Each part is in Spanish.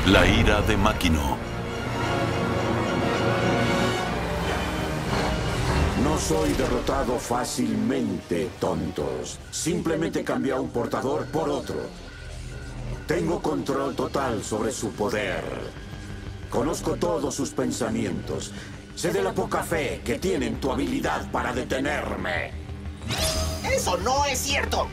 La ira de Makino. No soy derrotado fácilmente, tontos. Simplemente cambié a un portador por otro. Tengo control total sobre su poder. Conozco todos sus pensamientos. Sé de la poca fe que tiene en tu habilidad para detenerme. ¡Eso no es cierto!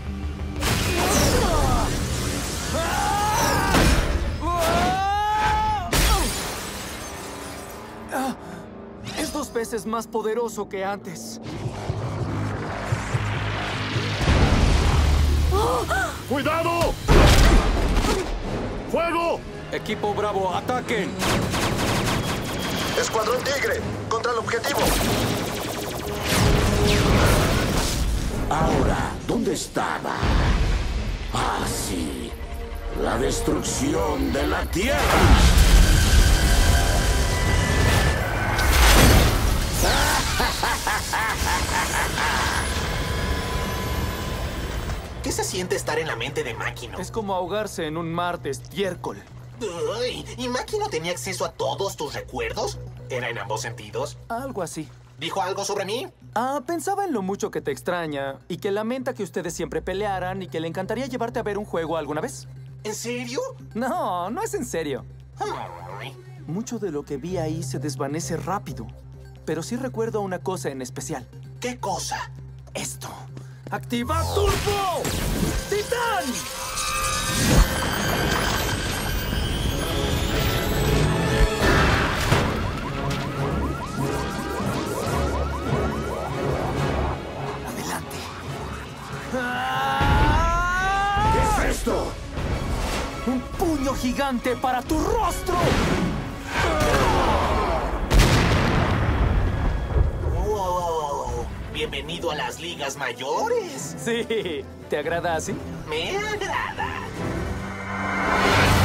Es 2 veces más poderoso que antes. ¡Cuidado! ¡Fuego! Equipo Bravo, ataquen. Escuadrón Tigre, contra el objetivo. Ahora, ¿dónde estaba? Ah, sí. La destrucción de la Tierra. ¿Qué se siente estar en la mente de Makino? Es como ahogarse en un mar de estiércol. Uy, ¿y Makino tenía acceso a todos tus recuerdos? ¿Era en ambos sentidos? Algo así. ¿Dijo algo sobre mí? Pensaba en lo mucho que te extraña y que lamenta que ustedes siempre pelearan y que le encantaría llevarte a ver un juego alguna vez. ¿En serio? No, no es en serio. Ay, Mucho de lo que vi ahí se desvanece rápido. Pero sí recuerdo una cosa en especial. ¿qué cosa? Esto. ¡Activa Turbo! ¡Titán! Adelante. ¿Qué es esto? ¡Un puño gigante para tu rostro! Wow. Bienvenido a las ligas mayores. Sí, ¿te agrada así? Me agrada.